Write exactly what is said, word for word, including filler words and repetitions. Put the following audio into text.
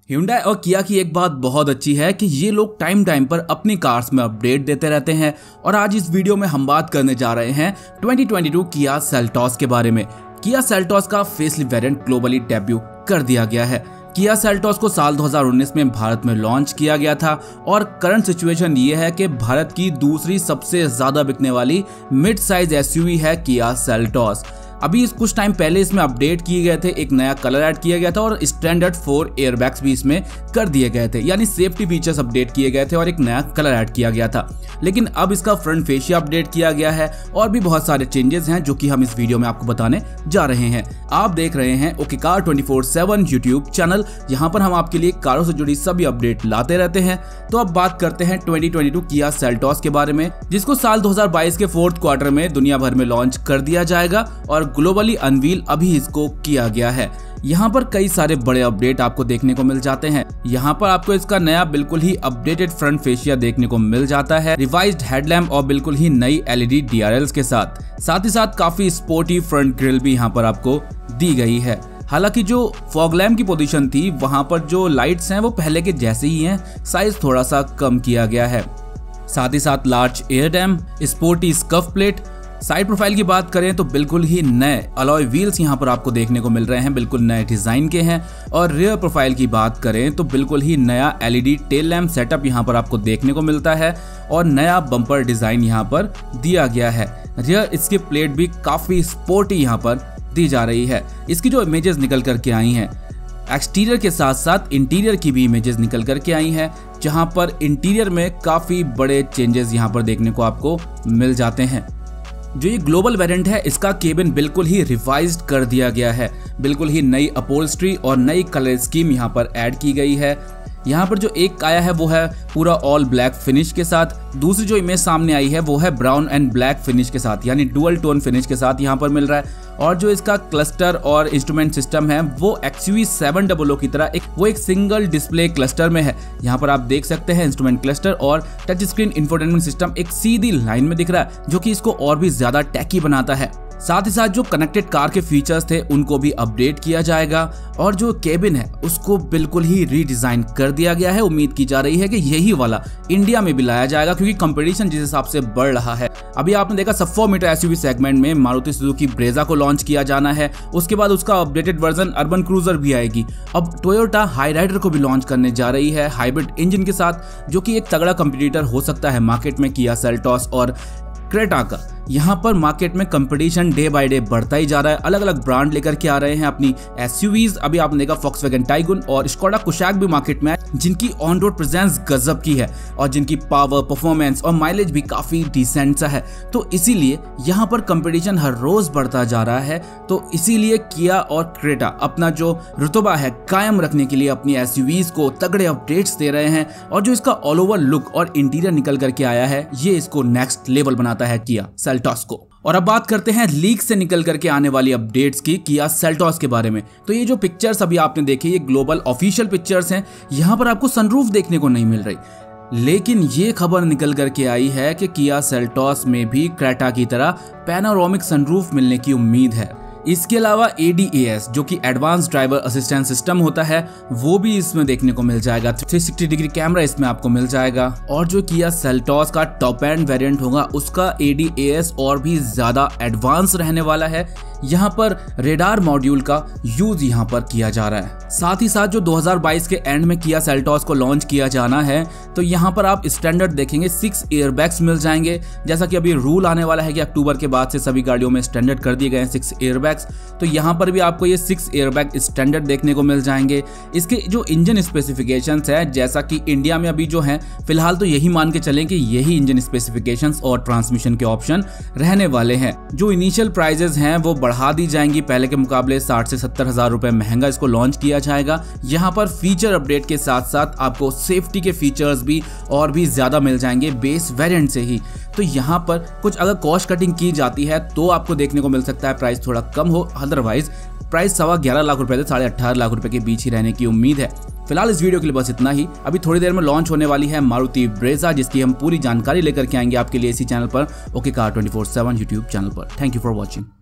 Hyundai और किया की एक बात बहुत अच्छी है कि ये लोग टाइम टाइम पर अपनी कार्स में अपडेट देते रहते हैं और आज इस वीडियो में हम बात करने जा रहे हैं twenty twenty two Kia Seltos के बारे में। किया सेल्टॉस का फेसलिफ्ट वेरिएंट ग्लोबली डेब्यू कर दिया गया है। किया सेल्टॉस को साल दो हज़ार उन्नीस में भारत में लॉन्च किया गया था और करंट सिचुएशन ये है कि भारत की दूसरी सबसे ज्यादा बिकने वाली मिड साइज एसयूवी है किया सेल्टॉस। अभी इस कुछ टाइम पहले इसमें अपडेट किए गए थे, एक नया कलर ऐड किया गया था और स्टैंडर्ड फोर एयरबैग्स भी इसमें कर दिए गए थे, यानी सेफ्टी फीचर्स अपडेट किए गए थे और एक नया कलर ऐड किया गया था। लेकिन अब इसका फ्रंट फेशिया अपडेट किया गया है और भी बहुत सारे चेंजेस हैं जो कि हम इस वीडियो में आपको बताने जा रहे हैं। आप देख रहे हैं okay car twenty four seven YouTube channel, यहाँ पर हम आपके लिए कारों से जुड़ी सभी अपडेट लाते रहते हैं। तो अब बात करते हैं twenty twenty two Kia Seltos के बारे में, जिसको साल दो हज़ार बाईस के फोर्थ क्वार्टर में दुनिया भर में लॉन्च कर दिया जाएगा और ग्लोबली अनवील अभी इसको किया गया है। यहाँ पर कई सारे बड़े अपडेट आपको देखने को मिल जाते हैं। यहाँ पर आपको इसका नया बिल्कुल ही अपडेटेड फ्रंट फेशिया देखने को मिल जाता है, रिवाइज्ड हेडलैम्प और बिल्कुल ही नई एलईडी डीआरएल्स के साथ। साथ ही साथ काफी स्पोर्टी फ्रंट ग्रिल भी यहाँ पर आपको दी गई है। हालांकि जो फॉग लैम्प की पोजीशन थी वहां पर जो लाइट्स हैं वो पहले के जैसे ही हैं, साइज थोड़ा सा कम किया गया है। साथ ही साथ large air dam, sporty scuff plate. Side profile की बात करें तो बिल्कुल ही नए अलॉय व्हील्स यहाँ पर आपको देखने को मिल रहे हैं, बिल्कुल नए डिजाइन के हैं। और रियर प्रोफाइल की बात करें तो बिल्कुल ही नया एलईडी टेल लैम्प सेटअप यहाँ पर आपको देखने को मिलता है और नया बम्पर डिजाइन यहाँ पर दिया गया है। रियर इसकी प्लेट भी काफी स्पोर्टी यहाँ पर दी जा रही है। इसकी जो इमेजेस निकल करके आई हैं, एक्सटीरियर के साथ साथ इंटीरियर की भी इमेजेस निकल करके आई हैं, जहां पर इंटीरियर में काफी बड़े चेंजेस यहां पर देखने को आपको मिल जाते हैं। जो ये ग्लोबल वेरिएंट है इसका केबिन बिल्कुल ही रिवाइज्ड कर दिया गया है, बिल्कुल ही नई अपहोल्स्ट्री और नई कलर स्कीम यहाँ पर ऐड की गई है। यहाँ पर जो एक आया है वो है पूरा ऑल ब्लैक फिनिश के साथ, दूसरी जो इमेज सामने आई है वो है ब्राउन एंड ब्लैक फिनिश के साथ, यानी डुअल टोन फिनिश के साथ यहाँ पर मिल रहा है। और जो इसका क्लस्टर और इंस्ट्रूमेंट सिस्टम है वो एक्सयूवी सेवन डबल ओ की तरह एक वो एक सिंगल डिस्प्ले क्लस्टर में है। यहाँ पर आप देख सकते हैं इंस्ट्रूमेंट क्लस्टर और टच स्क्रीन इंफोटेनमेंट सिस्टम एक सीधी लाइन में दिख रहा है, जो कि इसको और भी ज्यादा टैकी बनाता है। साथ ही साथ जो कनेक्टेड कार के फीचर्स थे उनको भी अपडेट किया जाएगा और जो केबिन है उसको बिल्कुल ही रीडिजाइन कर दिया गया है। उम्मीद की जा रही है कि यही वाला इंडिया में भी लाया जाएगा, क्योंकि कंपटीशन जिस हिसाब से बढ़ रहा है। अभी आपने देखा सब फोर मीटर एसयूवी सेगमेंट में मारुति सुजुकी ब्रेजा को लॉन्च किया जाना है, उसके बाद उसका अपडेटेड वर्जन अर्बन क्रूजर भी आएगी। अब टोयोटा हाईराइडर को भी लॉन्च करने जा रही है हाइब्रिड इंजन के साथ, जो कि एक तगड़ा कंपटीटर हो सकता है मार्केट में किया सेल्टॉस और क्रेटा का। यहाँ पर मार्केट में कंपटीशन डे बाय डे बढ़ता ही जा रहा है, अलग अलग ब्रांड लेकर के आ रहे हैं अपनी एसयूवीज। अभी आपने देखा फॉक्सवैगन टाइगुन और स्कोडा कुशाक भी मार्केट में है, जिनकी ऑन रोड प्रेजेंस गजब की है और जिनकी पावर, परफॉर्मेंस और माइलेज भी काफी डिसेंट सा है। तो इसीलिए यहाँ पर कंपटीशन हर रोज बढ़ता जा रहा है। तो इसीलिए किया और क्रेटा अपना जो रुतबा है कायम रखने के लिए अपनी एसयूवीज को तगड़े अपडेट्स दे रहे हैं और जो इसका ऑल ओवर लुक और इंटीरियर निकल करके आया है ये इसको नेक्स्ट लेवल बनाता है किया सेल्टॉस को। और अब बात करते हैं लीक से निकल करके आने वाली अपडेट्स की किया सेल्टॉस के बारे में। तो ये जो पिक्चर्स अभी आपने देखी ये ग्लोबल ऑफिशियल पिक्चर्स हैं, यहाँ पर आपको सनरूफ देखने को नहीं मिल रही, लेकिन ये खबर निकल करके आई है कि किया सेल्टॉस में भी क्रेटा की तरह पैनोरामिक सनरूफ मिलने की उम्मीद है। इसके अलावा ए डी ए एस जो कि एडवांस ड्राइवर असिस्टेंट सिस्टम होता है वो भी इसमें देखने को मिल जाएगा। थ्री सिक्सटी डिग्री कैमरा इसमें आपको मिल जाएगा और जो किया सेल्टॉस का टॉप एंड वेरिएंट होगा उसका ए डी ए एस और भी ज्यादा एडवांस रहने वाला है। यहाँ पर रेडार मॉड्यूल का यूज यहाँ पर किया जा रहा है। साथ ही साथ जो दो हज़ार बाईस के एंड में किया सेल्टॉस को लॉन्च किया जाना है तो यहाँ पर आप स्टैंडर्ड देखेंगे सिक्स एयरबैग्स मिल जाएंगे, जैसा कि अभी रूल आने वाला है कि अक्टूबर के बाद से सभी गाड़ियों में स्टैंडर्ड कर दिए गए हैं सिक्स एयरबैग्स। तो यहाँ पर भी आपको ये सिक्स एयरबैग स्टैंडर्ड देखने को मिल जाएंगे। इसके जो इंजन स्पेसिफिकेशंस है, जैसा कि इंडिया में अभी जो है फिलहाल तो यही मान के चलें कि यही इंजन स्पेसिफिकेशंस और ट्रांसमिशन के ऑप्शन रहने वाले हैं। जो इनिशियल प्राइजेस हैं वो बढ़ा दी जाएंगी, पहले के मुकाबले साठ से सत्तर हजार रुपए महंगा इसको लॉन्च किया जाएगा। यहाँ पर फीचर अपडेट के साथ साथ आपको सेफ्टी के फीचर्स भी और भी ज्यादा मिल जाएंगे बेस वेरिएंट से ही। तो यहाँ पर कुछ अगर कॉस्ट कटिंग की जाती है तो आपको देखने को मिल सकता है प्राइस थोड़ा कम हो, अदरवाइज प्राइस सवा ग्यारह लाख रुपए से साढ़े अठारह लाख रुपए के बीच ही रहने की उम्मीद है। फिलहाल इस वीडियो के लिए बस इतना ही। अभी थोड़ी देर में लॉन्च होने वाली है मारुति ब्रेजा, जिसकी हम पूरी जानकारी लेकर के आएंगे आपके लिए इसी चैनल पर, okay car twenty four seven YouTube channel पर। Thank you for watching.